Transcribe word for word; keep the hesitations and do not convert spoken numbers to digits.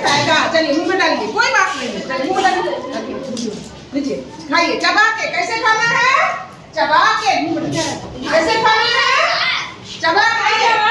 खाएगा। चलिए मुंह में डालिए, कोई बात नहीं है। चलिए मुंह में डालिए, लीजिए खाइए। चबा के कैसे खाना है? चबा के। कैसे खाना है? चबा खाइए।